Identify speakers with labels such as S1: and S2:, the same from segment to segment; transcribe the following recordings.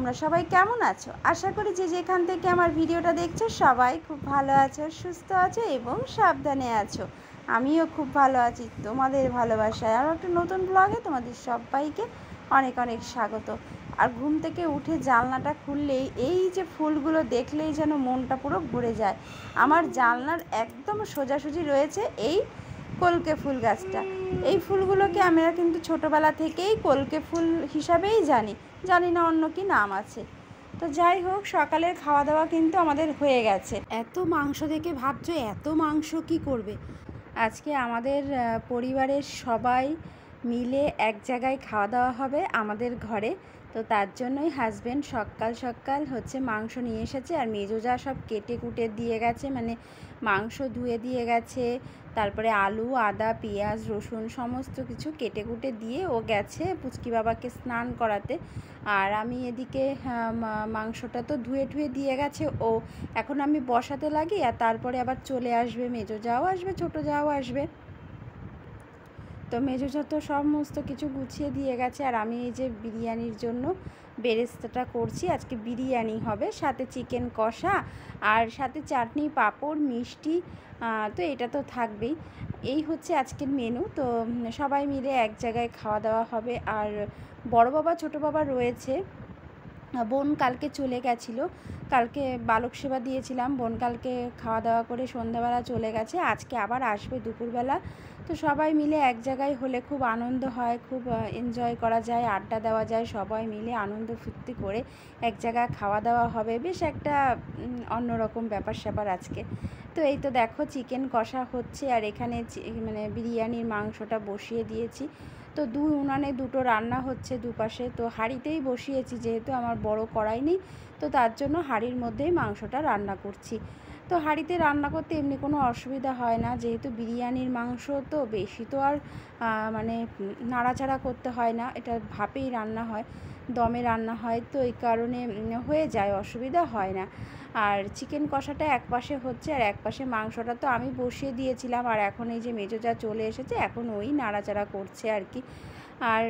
S1: তোমরা সবাই কেমন আছো? আশা করি যে যেখান থেকে আমার ভিডিওটা দেখছো সবাই খুব ভালো আছো, সুস্থ আছো এবং সাবধানে আছো। আমিও খুব ভালো আছি তোমাদের ভালোবাসায়। আর একটা নতুন ব্লগে তোমাদের সবাইকে অনেক অনেক স্বাগত। আর ঘুম থেকে উঠে জানলাটা খুললেই এই যে ফুলগুলো দেখলেই যেন মনটা পুরো ভরে যায়। আমার জানলার একদম সোজাসুজি রয়েছে এই কলকে ফুল গাছটা। এই ফুলগুলোকে আমরা কিন্তু ছোটোবেলা থেকেই কলকে ফুল হিসাবেই জানি না অন্য কি নাম আছে। তো যাই হোক, সকালের খাওয়া দাওয়া কিন্তু আমাদের হয়ে গেছে। এত মাংস দেখে ভাবছো এত মাংস কি করবে? আজকে আমাদের পরিবারের সবাই মিলে এক জায়গায় খাওয়া দাওয়া হবে আমাদের ঘরে। তো তার জন্যই হাজব্যান্ড সকাল সকাল মাংস নিয়ে এসেছে। আর মেজোজা সব কেটে কুটে দিয়ে গেছে, মানে মাংস ধুয়ে দিয়ে গেছে। তারপরে আলু, আদা, পেঁয়াজ, রসুন সমস্ত কিছু কেটে কুটে দিয়ে ও গেছে পুচকি বাবাকে স্নান করাতে। আর আমি এদিকে মাংসটা তো ধুয়ে দিয়ে গেছে ও। এখন আমি বসাতে লাগি, আর তারপরে আবার চলে আসবে, মেজো যাও আসবে, ছোটো যাও আসবে। তো মেজোজা তো সমস্ত কিছু গুছিয়ে দিয়ে গেছে। আর আমি এই যে বিরিয়ানির জন্য বেরেস্তাটা করছি। আজকে বিরিয়ানি হবে, সাথে চিকেন কষা আর সাথে চাটনি, পাঁপড়, মিষ্টি। তো এটা তো থাকবেই। এই হচ্ছে আজকের মেনু। তো সবাই মিলে এক জায়গায় খাওয়া দাওয়া হবে। আর বড় বাবা ছোটো বাবা রয়েছে। বোন কালকে চলে গেছিলো, কালকে বালক সেবা দিয়েছিলাম। বোন কালকে খাওয়া দাওয়া করে সন্ধ্যাবেলা চলে গেছে, আজকে আবার আসবে দুপুরবেলা। তো সবাই মিলে এক জায়গায় হলে খুব আনন্দ হয়, খুব এনজয় করা যায়, আড্ডা দেওয়া যায়। সবাই মিলে আনন্দ ফুর্তি করে এক জায়গায় খাওয়া দাওয়া হবে, বেশ একটা অন্যরকম ব্যাপার স্যাপার আজকে। তো এই তো দেখো চিকেন কষা হচ্ছে, আর এখানে মানে বিরিয়ানির মাংসটা বসিয়ে দিয়েছি। তো উনানে দুটো রান্না হচ্ছে দুপাশে। তো হাঁড়িতেই বসিয়েছি, যেহেতু আমার বড় কড়াই নেই, তো তার জন্য হাঁড়ির মধ্যেই মাংসটা রান্না করছি। তো হাঁড়িতে রান্না করতে এমনি কোনো অসুবিধা হয় না, যেহেতু বিরিয়ানির মাংস তো বেশি তো আর মানে নাড়াচাড়া করতে হয় না, এটা ভাপেই রান্না হয়, দমে রান্না হয়। তো এই কারণে হয়ে যায়, অসুবিধা হয় না। আর চিকেন কষাটা এক পাশে হচ্ছে, আর এক পাশে মাংসটা তো আমি বসিয়ে দিয়েছিলাম। আর এখন এই যে মেজোজা চলে এসেছে, এখন ওই নাড়াচাড়া করছে আর কি। আর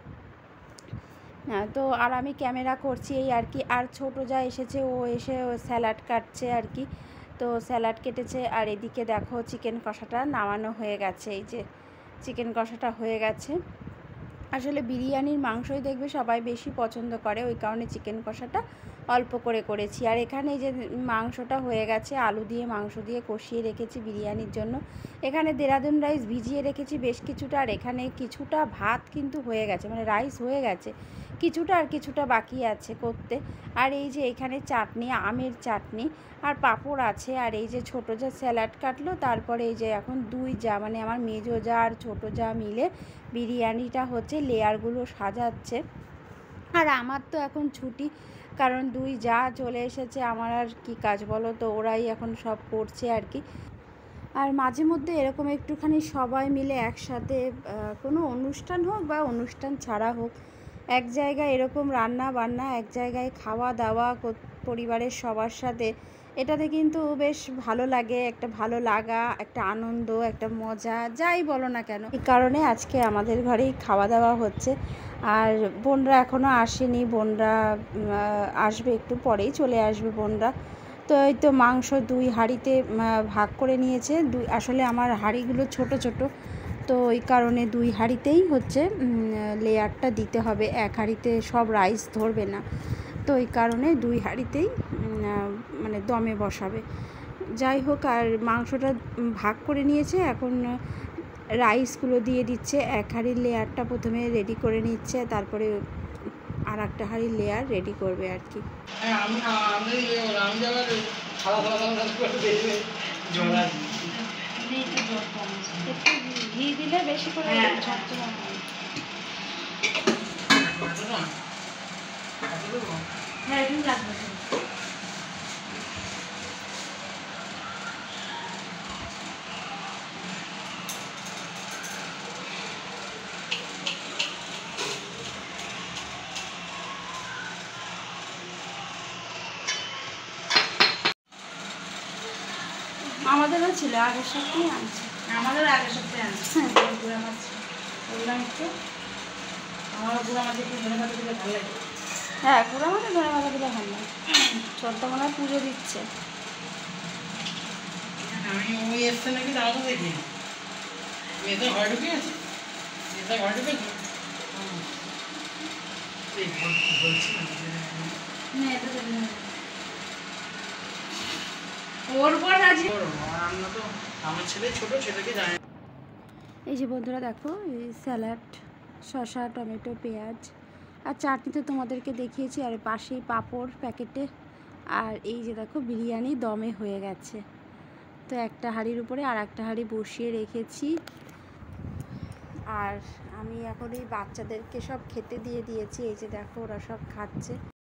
S1: তো আর আমি ক্যামেরা করছি এই আর কি। আর ছোটো যা এসেছে, ও এসে স্যালাড কাটছে আর কি। তো স্যালাড কেটেছে। আর এদিকে দেখো চিকেন কষাটা নামানো হয়ে গেছে। এই যে চিকেন কষাটা হয়ে গেছে। আসলে বিরিয়ানির মাংসই দেখবে সবাই বেশি পছন্দ করে, ওই কারণে চিকেন কষাটা অল্প করে করেছি। আর এখানে এই যে মাংসটা হয়ে গেছে, আলু দিয়ে মাংস দিয়ে কষিয়ে রেখেছি বিরিয়ানির জন্য। এখানে দেরাদুন রাইস ভিজিয়ে রেখেছি বেশ কিছুটা। আর এখানে কিছুটা ভাত কিন্তু হয়ে গেছে, মানে রাইস হয়ে গেছে কিছুটা, আর কিছুটা বাকি আছে করতে। আর এই যে এখানে চাটনি, আমের চাটনি আর পাঁপড় আছে। আর এই যে ছোটো যা স্যালাড কাটলো, তারপরে এই যে এখন দুই যা, মানে আমার মেজো যা আর ছোটো যা মিলে বিরিয়ানিটা লেয়ারগুলো সাজাচ্ছে। আর আমার তো এখন ছুটি, কারণ দুই যা চলে এসেছে, আমার আর কি কাজ বলো তো, ওরাই এখন সব করছে আর কি। আর মাঝে মধ্যে এরকম একটুখানি সবাই মিলে একসাথে কোনো অনুষ্ঠান হোক বা অনুষ্ঠান ছাড়া হোক, এক জায়গায় এরকম রান্না বান্না, এক জায়গায় খাওয়া দাওয়া পরিবারের সবার সাথে, এটাতে কিন্তু বেশ ভালো লাগে, একটা ভালো লাগা, একটা আনন্দ, একটা মজা, যাই বলো না কেন। এই কারণে আজকে আমাদের ঘরেই খাওয়া দাওয়া হচ্ছে। আর বোনরা এখনও আসেনি, বোনরা আসবে একটু পরেই, চলে আসবে বোনরা। তো এই তো মাংস দুই হাঁড়িতে ভাগ করে নিয়েছে। আসলে আমার হাঁড়িগুলো ছোট ছোট, তো ওই কারণে দুই হাঁড়িতেই লেয়ারটা দিতে হবে, এক হাঁড়িতে সব রাইস ধরবে না। তো ওই কারণে দুই হাঁড়িতেই মানে দমে বসাবে। যাই হোক, আর মাংসটা ভাগ করে নিয়েছে, এখন রাইসগুলো দিয়ে দিচ্ছে। এক হাঁড়ির লেয়ারটা প্রথমে রেডি করে নিচ্ছে, তারপরে আর একটা হাঁড়ির লেয়ার রেডি করবে আর কি। ঘি দিলে বেশি করে আমাদেরও ছিল, আগের সপ্তাহে আনছে, আমাদের আগের সপ্তাহে আনছে। গুঁড়া মাছ বললাম একটু, আমার গুঁড়া মাছ একটু ধনে পাতা দিলে ভালো লাগে। হ্যাঁ, পুরো মানে ধরে মাথা দিলে ভালো না। চলতে মনে হয় পুজো দিচ্ছে।
S2: আমি ওই এসছে নাকি তাও তো দেখি মেয়েদের ঘরে ঢুকে আছে, মেয়েদের ঘরে ঢুকে বলছি আমার ছেলে ছোট, ছেলেকে জানে।
S1: এই যে বন্ধুরা দেখো, এই স্যালাড, শসা, টমেটো, পেঁয়াজ আর চাটনি তো তোমাদেরকে দেখিয়েছি, আর পাশেই পাঁপড় প্যাকেটে। আর এই যে দেখো বিরিয়ানি দমে হয়ে গেছে। তো একটা হাঁড়ির উপরে আর একটা হাঁড়ি বসিয়ে রেখেছি। আর আমি এখন এই বাচ্চাদেরকে সব খেতে দিয়ে দিয়েছি। এই যে দেখো ওরা সব খাচ্ছে।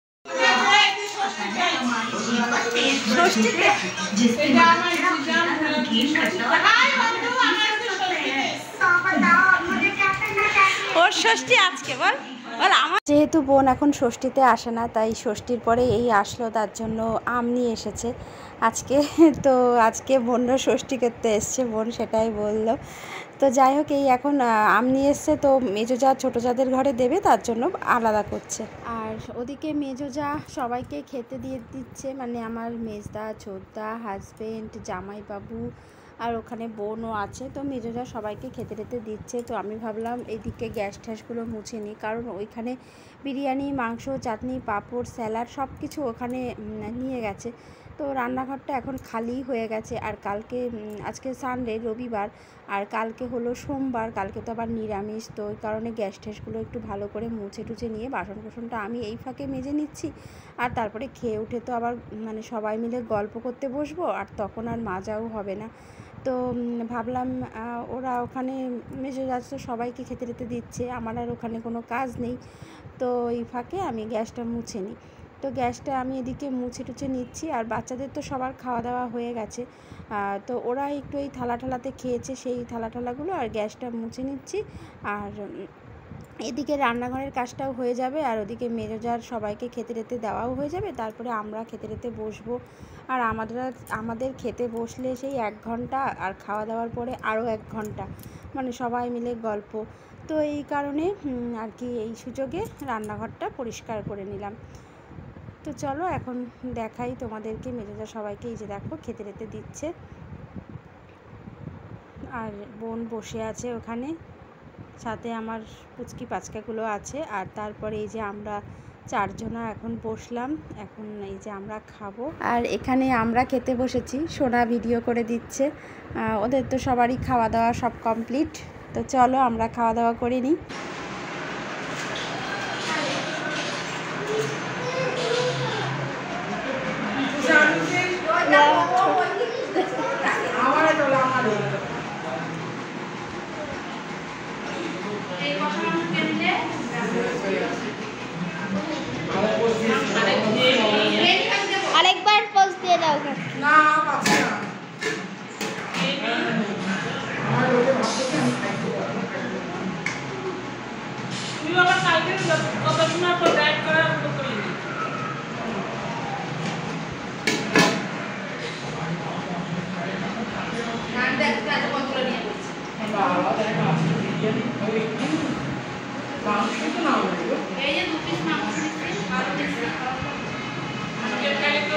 S1: ওর ষষ্ঠী আজকে, বল বল। আমার যেহেতু বোন এখন ষষ্ঠীতে আসে না, তাই ষষ্ঠীর পরে এই আসলো, তার জন্য আম নিয়ে এসেছে আজকে। তো আজকে বোনরা ষষ্ঠী করতে এসছে, বোন সেটাই বললো। তো যাই হোক, এই এখন আম নিয়ে এসছে, তো মেজো যা ছোটো যাদের ঘরে দেবে তার জন্য আলাদা করছে। আর ওদিকে মেজো যা সবাইকে খেতে দিয়ে দিচ্ছে, মানে আমার মেজদা, ছোটদা, হাজবেন্ড, জামাইবাবু আর ওখানে বোনও আছে। তো মেজো যা সবাইকে খেতে টেতে দিচ্ছে। তো আমি ভাবলাম এইদিকে গ্যাস ট্যাসগুলো মুছে নিই, কারণ ওইখানে বিরিয়ানি, মাংস, চাটনি, পাঁপড়, স্যালাড সব কিছু ওখানে নিয়ে গেছে। তো রান্নাঘরটা এখন খালি হয়ে গেছে। আর কালকে, আজকে সানডে, রবিবার, আর কালকে হলো সোমবার, কালকে তো আবার নিরামিষ। তো ওই কারণে গ্যাস ট্যাসগুলো একটু ভালো করে মুছে টুছে নিয়ে বাসন কোসনটা আমি এই ফাঁকে মেজে নিচ্ছি। আর তারপরে খেয়ে উঠে তো আবার মানে সবাই মিলে গল্প করতে বসবো, আর তখন আর মাজাও হবে না। তো ভাবলাম ওরা ওখানে মেজে যাচ্ছে, সবাইকে খেতে টেতে দিচ্ছে, আমার আর ওখানে কোনো কাজ নেই। তো এই ফাঁকে আমি গ্যাসটা মুছে নিই। তো গ্যাসটা আমি এদিকে মুছে টুছে নিচ্ছি। আর বাচ্চাদের তো সবার খাওয়া দাওয়া হয়ে গেছে। তো ওরা একটু এই থালা ঠালাতে খেয়েছে, সেই থালা ঠালাগুলো, আর গ্যাসটা মুছে নিচ্ছি। আর এদিকে রান্নাঘরের কাজটাও হয়ে যাবে, আর ওদিকে মেজোজার সবাইকে খেতে টেতে দেওয়াও হয়ে যাবে। তারপরে আমরা খেতে টেতে বসবো। আর আমাদের খেতে বসলে সেই 1 ঘন্টা, আর খাওয়া দাওয়ার পরে আরও 1 ঘন্টা, মানে সবাই মিলে গল্প। তো এই কারণে আর কি এই সুযোগে রান্নাঘরটা পরিষ্কার করে নিলাম। তো চলো এখন দেখাই তোমাদেরকে মেজোজা সবাইকে। এই যে দেখো খেতে টেতে দিচ্ছে, আর বোন বসে আছে ওখানে, সাথে আমার পুচকি পাচকাগুলো আছে। আর তারপরে এই যে আমরা 4 জনা এখন বসলাম, এখন এই যে আমরা খাবো। আর এখানে আমরা খেতে বসেছি, সোনা ভিডিও করে দিচ্ছে। ওদের তো সবারই খাওয়া দাওয়া সব কমপ্লিট। তো চলো আমরা খাওয়া দাওয়া করে নিই।
S3: আরেকবার পোস্ট দিয়ে দাও না।
S2: তুমি আবার কালকে কত সময় পর ডায়েট করার মতো করলি? না দেখ কাজ কতগুলো নিয়ে আসছে বাবা, দেখ আজকে বিরিয়ানি ওই মাংস তো না হলো, এই যে 2 পিস মাংস নিচ্ছি আর দিচ্ছি আজকে কালে তো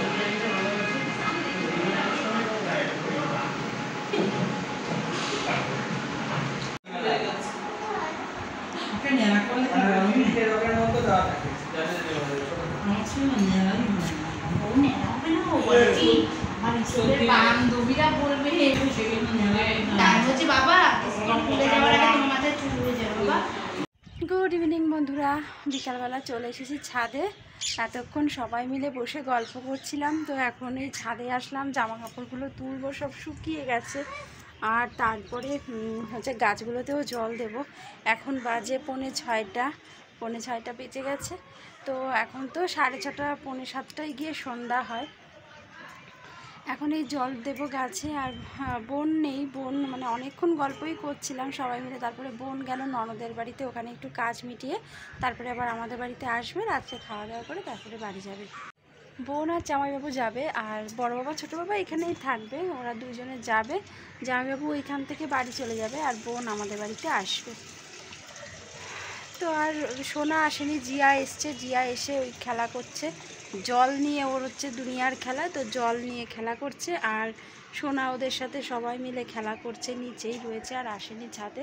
S2: নেড়া করলে আমি এরকম মতো দাও আমার ছিল না নেড়াই ও নেড়া হবে না, ও বলছি আর ইসের বান্ধবীরা বলবে সেগুলো নেড়াই না, বলছি বাবা স্কুলে যাওয়ার আগে তোমার মাথায় চুল উড়ে যাবে বাবা।
S1: গুড ইভিনিং বন্ধুরা, বিকালবেলা চলে এসেছি ছাদে। এতক্ষণ সবাই মিলে বসে গল্প করছিলাম। তো এখন এই ছাদে আসলাম, জামা কাপড়গুলো তুলবো, সব শুকিয়ে গেছে। আর তারপরে হচ্ছে গাছগুলোতেও জল দেব। এখন বাজে 5:45 বেজে গেছে। তো এখন তো 6:30, 6:45টায় গিয়ে সন্ধ্যা হয়। এখন এই জল দেবো গাছে। আর বোন নেই, বোন মানে অনেকক্ষণ গল্পই করছিলাম সবাই মিলে। তারপরে বোন গেল ননদের বাড়িতে, ওখানে একটু কাজ মিটিয়ে তারপরে আবার আমাদের বাড়িতে আসবে, রাত্রে খাওয়া দাওয়া করে তারপরে বাড়ি যাবে। বোন আর জামাইবাবু যাবে, আর বড় বাবা ছোটো বাবা এখানেই থাকবে, ওরা দুজনে যাবে। জামাইবাবু ওইখান থেকে বাড়ি চলে যাবে, আর বোন আমাদের বাড়িতে আসবে। তো আর সোনা আসেনি, জিয়া এসছে, জিয়া এসে ওই খেলা করছে জল নিয়ে, ওর হচ্ছে দুনিয়ার খেলা, তো জল নিয়ে খেলা করছে। আর সোনা ওদের সাথে সবাই মিলে খেলা করছে, নিচেই রয়েছে আর আসেনি ছাদে।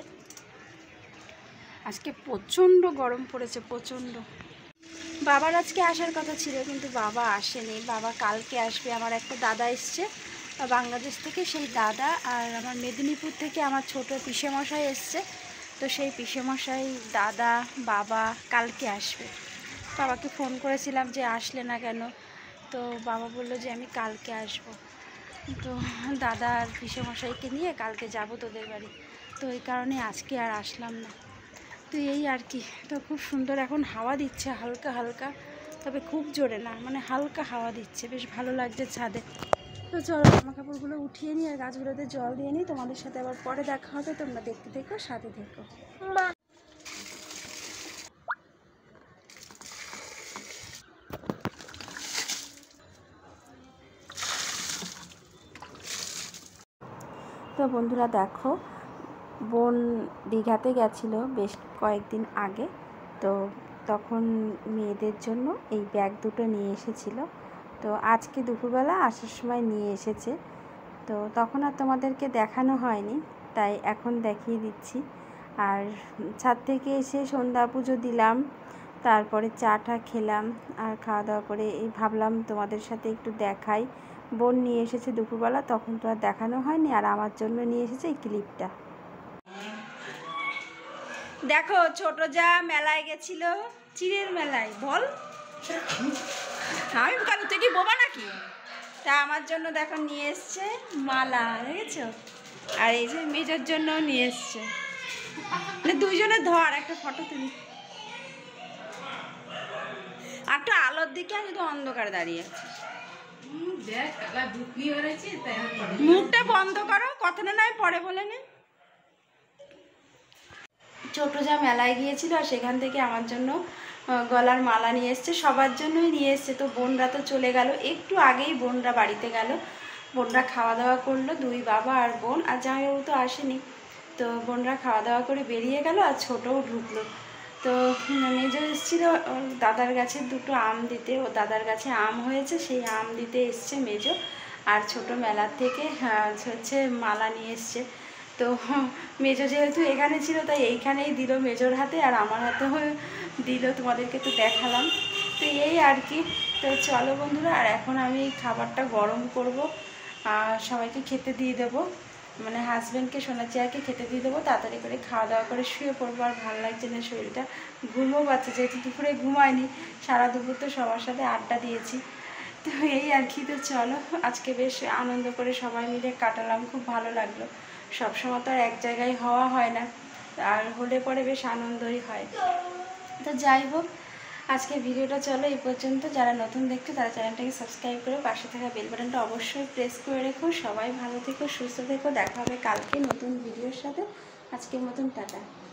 S1: আজকে প্রচণ্ড গরম পড়েছে, প্রচণ্ড। বাবার আজকে আসার কথা ছিল কিন্তু বাবা আসেনি, বাবা কালকে আসবে। আমার একটা দাদা এসছে বাংলাদেশ থেকে, সেই দাদা আর আমার মেদিনীপুর থেকে আমার ছোট পিসেমশাই এসছে, তো সেই পিসেমশাই, দাদা, বাবা কালকে আসবে। বাবাকে ফোন করেছিলাম যে আসলে না কেন, তো বাবা বললো যে আমি কালকে আসব। তো দাদা আর পিসেমশাইকে নিয়ে কালকে যাব তোদের বাড়ি, তো এই কারণে আজকে আর আসলাম না। তো এই আর কি। তো খুব সুন্দর এখন হাওয়া দিচ্ছে হালকা হালকা, তবে খুব জোরে না, মানে হালকা হাওয়া দিচ্ছে, বেশ ভালো লাগছে ছাদে। তো চলো জামা কাপড়গুলো উঠিয়ে নিই আর গাছগুলোতে জল দিয়ে নিই, তোমাদের সাথে আবার পরে দেখা হবে। তোমরা দেখতে থেকো, সাথে থেকো। তো বন্ধুরা দেখো, বোন দীঘাতে গেছিলো বেশ কয়েকদিন আগে, তো তখন মেয়েদের জন্য এই ব্যাগ দুটো নিয়ে এসেছিলো। তো আজকে দুপুরবেলা আসার সময় নিয়ে এসেছে, তো তখন আর তোমাদেরকে দেখানো হয়নি, তাই এখন দেখিয়ে দিচ্ছি। আর ছাদ থেকে এসে সন্ধ্যা পুজো দিলাম, তারপরে চাটা খেলাম, আর খাওয়া দাওয়া করে এই ভাবলাম তোমাদের সাথে একটু দেখাই। বোন নিয়ে এসেছে দুপুরবেলা, তখন তো আর দেখানো হয়নি, আর আমার জন্য নিয়ে এসেছে এই ক্লিপটা। দেখো ছোট যা মেলায় গেছিল, চিড়ের মেলায়, বল আমি কেন, তুই কি বোবা নাকি? তা আমার জন্য দেখো নিয়ে এসছে মালা, দেখেছো? আর এই যে মেজোর জন্য নিয়ে এসছে, দুইজনে ধর একটা ফটো তুলি। আর একটু আলোর দিকে, আমি তো অন্ধকারে দাঁড়িয়ে আছি। মুখটা বন্ধ করো, কথাটা নয় পরে বলে নে। ছোট যা মেলায় গিয়েছিল আর সেখান থেকে আমার জন্য গলার মালা নিয়ে এসছে, সবার জন্যই নিয়ে এসছে। তো বোনরা তো চলে গেল, একটু আগেই বোনরা বাড়িতে গেল, বোনরা খাওয়া দাওয়া করলো, দুই বাবা আর বোন, আর জামাইবাবু তো আসেনি। তো বোনরা খাওয়া দাওয়া করে বেরিয়ে গেল, আর ছোটও ঢুকলো। তো মেজো এসেছিল দাদার গাছে দুটো আম দিতে, ও দাদার গাছে আম হয়েছে, সেই আম দিতে এসছে মেজো। আর ছোট মেলার থেকে হচ্ছে মালা নিয়ে এসছে। তো মেজো যেহেতু এখানে ছিল তাই এইখানেই দিল মেজোর হাতে, আর আমার হাতেও দিল, তোমাদেরকে তো দেখালাম। তো এই আর কি। তো চলো বন্ধুরা, আর এখন আমি খাবারটা গরম করব, সবাইকে খেতে দিয়ে দেবো, মানে হাজব্যান্ডকে, সোনাচিয়াকে খেতে দিয়ে দেবো, তাড়াতাড়ি করে খাওয়া দাওয়া করে শুয়ে পড়বো। আর ভালো লাগছে না শরীরটা, ঘুমও পাচ্ছে, যেহেতু দুপুরে ঘুমায়নি, সারা দুপুর তো সবার সাথে আড্ডা দিয়েছি। তো এই আর কি। তো চলো, আজকে বেশ আনন্দ করে সবাই মিলে কাটালাম, খুব ভালো লাগলো। সবসময় তো আর এক জায়গায় হওয়া হয় না, আর হলে পরে বেশ আনন্দই হয়। তো যাই হোক, আজকে ভিডিওটা চলো এই পর্যন্ত। যারা নতুন দেখছো তারা চ্যানেলটাকে সাবস্ক্রাইব করে পাশে থাকা বেল বাটনটা অবশ্যই প্রেস করে রেখো। সবাই ভালো থেকো, সুস্থ থেকো, দেখা হবে কালকে নতুন ভিডিওর সাথে। আজকের মতন টাটা।